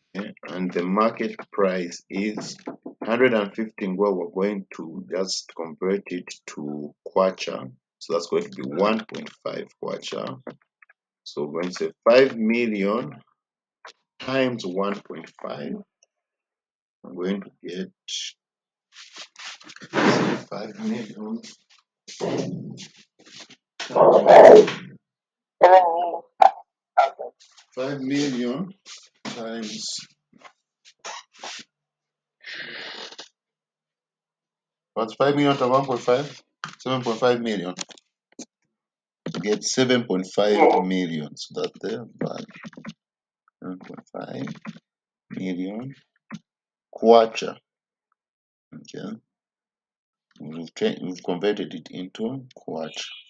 Okay, and the market price is 115. Well, we're going to just convert it to kwacha. So that's going to be 1.5 kwacha. So we're going to say 5 million times 1.5. I'm going to get 5 million. 5 million times what's 5 million times 1.5? 7.5 million. Get 7.5 million. So that's the value. 7.5 million kwacha. Okay. We've converted it into kwacha.